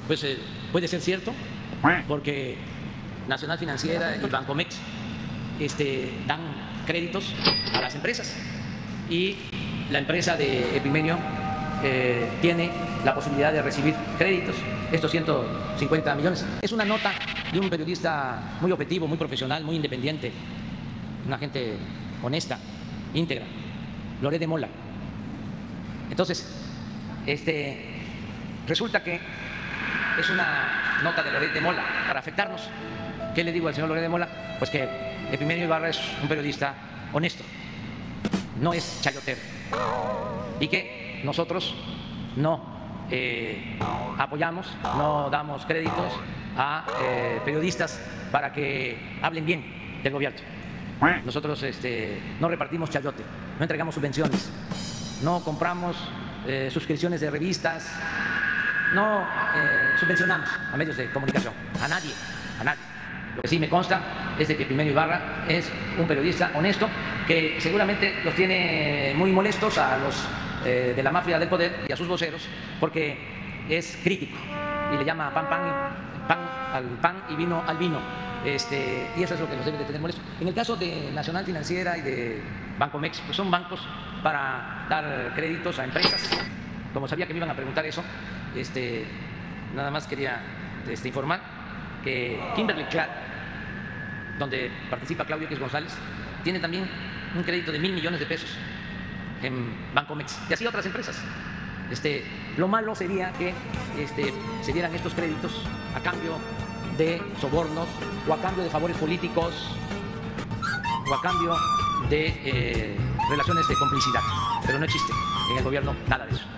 Pues puede ser cierto, porque Nacional Financiera y Bancomext dan créditos a las empresas y la empresa de Epimenio tiene la posibilidad de recibir créditos, estos 150 millones. Es una nota de un periodista muy objetivo, muy profesional, muy independiente, una gente honesta, íntegra, Loret de Mola. Entonces, resulta que es una nota de Loret de Mola para afectarnos. ¿Qué le digo al señor Loret de Mola? Pues que Epimenio Ibarra es un periodista honesto, no es chayotero, y que nosotros no apoyamos, no damos créditos a periodistas para que hablen bien del gobierno. Nosotros no repartimos chayote, no entregamos subvenciones, no compramos suscripciones de revistas, no subvencionamos a medios de comunicación, a nadie, a nadie. Lo que sí me consta es de que Epimenio Ibarra es un periodista honesto que seguramente los tiene muy molestos a los de la mafia del poder y a sus voceros porque es crítico y le llama pan al pan y vino al vino. Y eso es lo que nos debe de tener molestos. En el caso de Nacional Financiera y de Bancomext, pues son bancos para dar créditos a empresas. Como sabía que me iban a preguntar eso, nada más quería informar que Kimberly-Clark, donde participa Claudio X González, tiene también un crédito de 1,000 millones de pesos en Bancomext y así otras empresas. Lo malo sería que se dieran estos créditos a cambio de sobornos o a cambio de favores políticos o a cambio de relaciones de complicidad, pero no existe en el gobierno nada de eso.